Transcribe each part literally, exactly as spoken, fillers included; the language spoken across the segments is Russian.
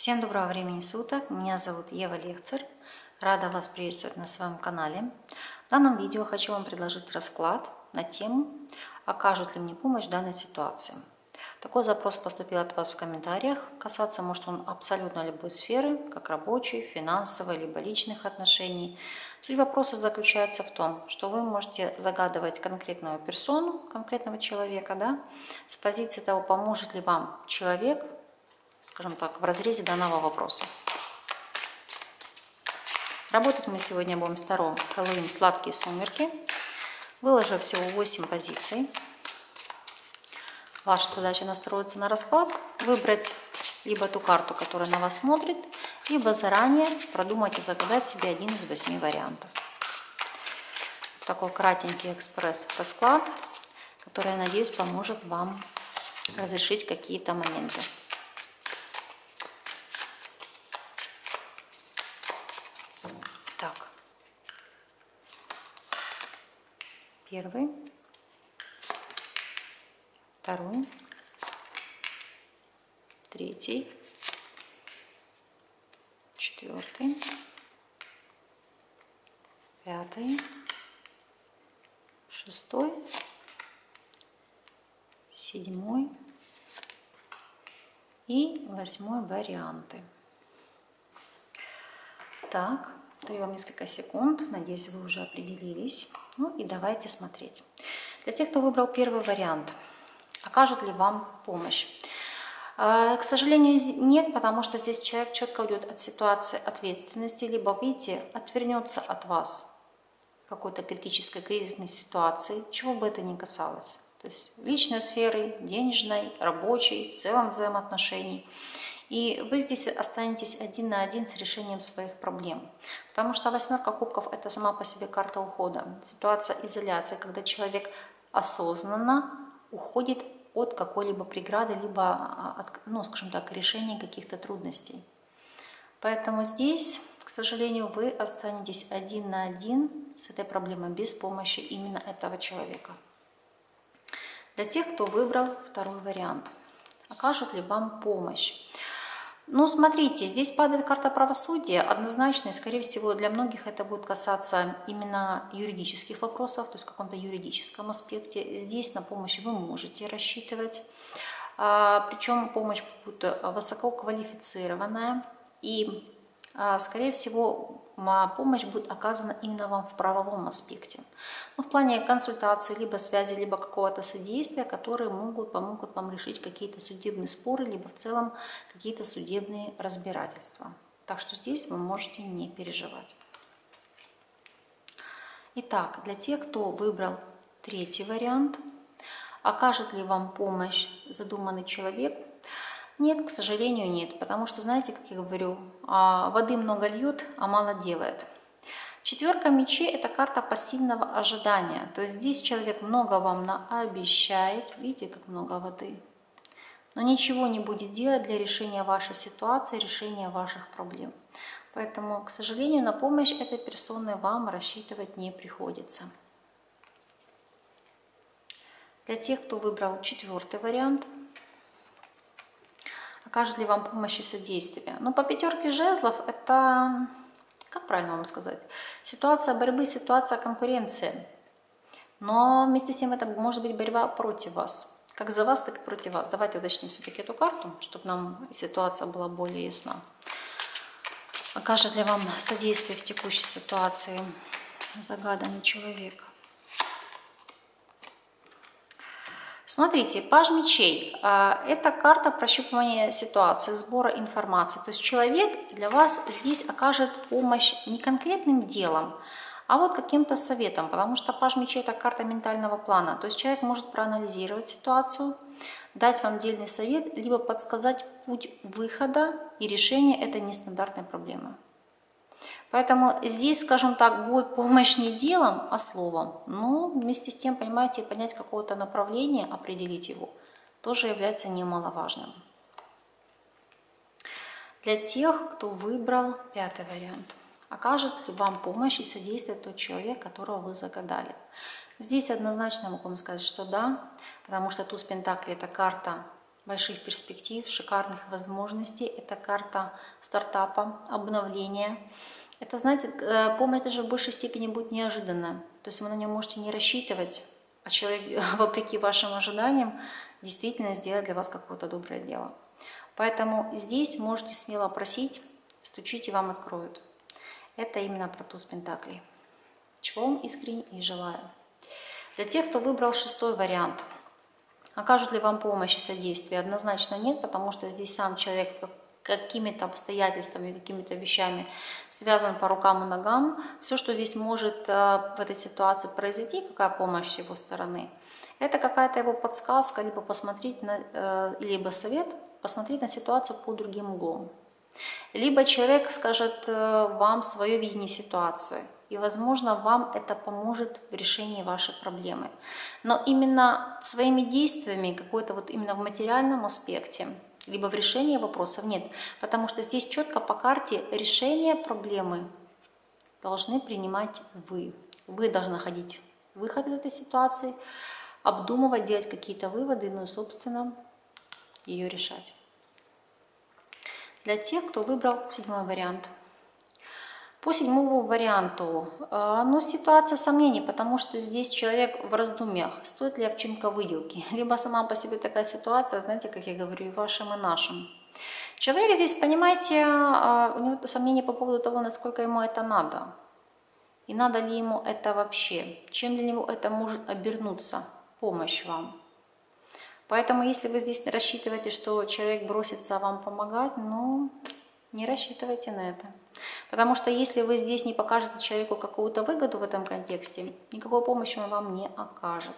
Всем доброго времени суток, меня зовут Ева Лехцер, рада вас приветствовать на своем канале. В данном видео хочу вам предложить расклад на тему «Окажут ли мне помощь в данной ситуации?». Такой запрос поступил от вас в комментариях, касаться может он абсолютно любой сферы, как рабочей, финансовой, либо личных отношений. Суть вопроса заключается в том, что вы можете загадывать конкретную персону, конкретного человека, да, с позиции того, поможет ли вам человек, скажем так, в разрезе данного вопроса. Работать мы сегодня будем с Таро Хэллоуин «Сладкие сумерки». Выложу всего восемь позиций. Ваша задача настроиться на расклад, выбрать либо ту карту, которая на вас смотрит, либо заранее продумать и загадать себе один из восьми вариантов. Такой кратенький экспресс-расклад, который, я надеюсь, поможет вам разрешить какие-то моменты. Так, первый, второй, третий, четвертый, пятый, шестой, седьмой и восьмой варианты. Так. Даю вам несколько секунд, надеюсь, вы уже определились. Ну и давайте смотреть. Для тех, кто выбрал первый вариант, окажут ли вам помощь? К сожалению, нет, потому что здесь человек четко уйдет от ситуации ответственности, либо, видите, отвернется от вас в какой-то критической кризисной ситуации, чего бы это ни касалось. То есть личной сферы, денежной, рабочей, в целом взаимоотношений. И вы здесь останетесь один на один с решением своих проблем. Потому что восьмерка кубков – это сама по себе карта ухода. Ситуация изоляции, когда человек осознанно уходит от какой-либо преграды, либо от, ну, скажем так, решения каких-то трудностей. Поэтому здесь, к сожалению, вы останетесь один на один с этой проблемой без помощи именно этого человека. Для тех, кто выбрал второй вариант, окажут ли вам помощь? Ну, смотрите, здесь падает карта правосудия однозначно, и, скорее всего, для многих это будет касаться именно юридических вопросов, то есть в каком-то юридическом аспекте. Здесь на помощь вы можете рассчитывать, причем помощь будет высококвалифицированная, и, скорее всего, помощь будет оказана именно вам в правовом аспекте. Ну, в плане консультации, либо связи, либо какого-то содействия, которые могут, помогут вам решить какие-то судебные споры, либо в целом какие-то судебные разбирательства. Так что здесь вы можете не переживать. Итак, для тех, кто выбрал третий вариант, окажет ли вам помощь задуманный человек? Нет, к сожалению, нет, потому что, знаете, как я говорю, воды много льют, а мало делает. Четверка мечей – это карта пассивного ожидания, то есть здесь человек много вам наобещает, видите, как много воды, но ничего не будет делать для решения вашей ситуации, решения ваших проблем. Поэтому, к сожалению, на помощь этой персоны вам рассчитывать не приходится. Для тех, кто выбрал четвертый вариант, окажет ли вам помощь и содействие? Ну, по пятерке жезлов это, как правильно вам сказать, ситуация борьбы, ситуация конкуренции. Но вместе с тем это может быть борьба против вас. Как за вас, так и против вас. Давайте уточним все-таки эту карту, чтобы нам ситуация была более ясна. Окажет ли вам содействие в текущей ситуации загаданный человек? Смотрите, паж мечей – это карта прощупывания ситуации, сбора информации. То есть человек для вас здесь окажет помощь не конкретным делом, а вот каким-то советом, потому что паж мечей – это карта ментального плана. То есть человек может проанализировать ситуацию, дать вам дельный совет, либо подсказать путь выхода и решения этой нестандартной проблемы. Поэтому здесь, скажем так, будет помощь не делом, а словом. Но вместе с тем, понимаете, понять какое-то направление, определить его, тоже является немаловажным. Для тех, кто выбрал пятый вариант, окажет ли вам помощь и содействие тот человек, которого вы загадали? Здесь однозначно могу вам сказать, что да, потому что туз пентаклей – это карта больших перспектив, шикарных возможностей. Это карта стартапа, обновления. Это, знаете, помощь даже в большей степени будет неожиданная. То есть вы на нее можете не рассчитывать, а человек, вопреки вашим ожиданиям, действительно сделает для вас какое-то доброе дело. Поэтому здесь можете смело просить, стучите, вам откроют. Это именно про туз пентаклей. Чего вам искренне и желаю. Для тех, кто выбрал шестой вариант, окажут ли вам помощь и содействие? Однозначно нет, потому что здесь сам человек какими-то обстоятельствами, какими-то вещами связан по рукам и ногам. Все, что здесь может в этой ситуации произойти, какая помощь с его стороны, это какая-то его подсказка, либо посмотреть на, либо совет, посмотреть на ситуацию под другим углом. Либо человек скажет вам свое видение ситуации, и, возможно, вам это поможет в решении вашей проблемы. Но именно своими действиями, какой-то вот именно в материальном аспекте, либо в решении вопросов нет, потому что здесь четко по карте решение проблемы должны принимать вы. Вы должны находить выход из этой ситуации, обдумывать, делать какие-то выводы, ну и, собственно, ее решать. Для тех, кто выбрал седьмой вариант. По седьмому варианту, ну, ситуация сомнений, потому что здесь человек в раздумьях, стоит ли овчинка выделки. Либо сама по себе такая ситуация, знаете, как я говорю, и вашим, и нашим. Человек здесь, понимаете, у него сомнения по поводу того, насколько ему это надо. И надо ли ему это вообще. Чем для него это может обернуться, помощь вам. Поэтому, если вы здесь рассчитываете, что человек бросится вам помогать, ну, не рассчитывайте на это. Потому что если вы здесь не покажете человеку какую-то выгоду в этом контексте, никакой помощи он вам не окажет.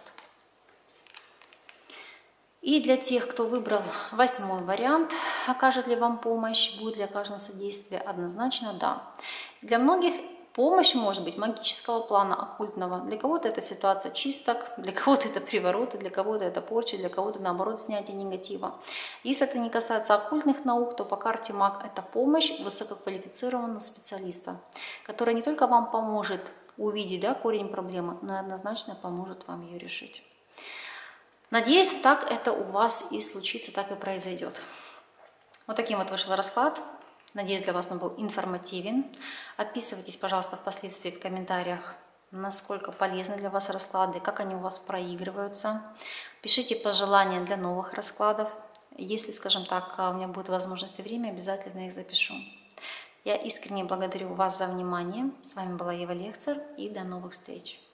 И для тех, кто выбрал восьмой вариант, окажет ли вам помощь, будет ли оказано содействие, однозначно да. Для многих помощь может быть магического плана, оккультного. Для кого-то это ситуация чисток, для кого-то это привороты, для кого-то это порча, для кого-то наоборот снятие негатива. Если это не касается оккультных наук, то по карте маг это помощь высококвалифицированного специалиста, который не только вам поможет увидеть, да, корень проблемы, но и однозначно поможет вам ее решить. Надеюсь, так это у вас и случится, так и произойдет. Вот таким вот вышел расклад. Надеюсь, для вас он был информативен. Отписывайтесь, пожалуйста, впоследствии в комментариях, насколько полезны для вас расклады, как они у вас проигрываются. Пишите пожелания для новых раскладов. Если, скажем так, у меня будет возможность и время, обязательно их запишу. Я искренне благодарю вас за внимание. С вами была Ева Лехцер, и до новых встреч.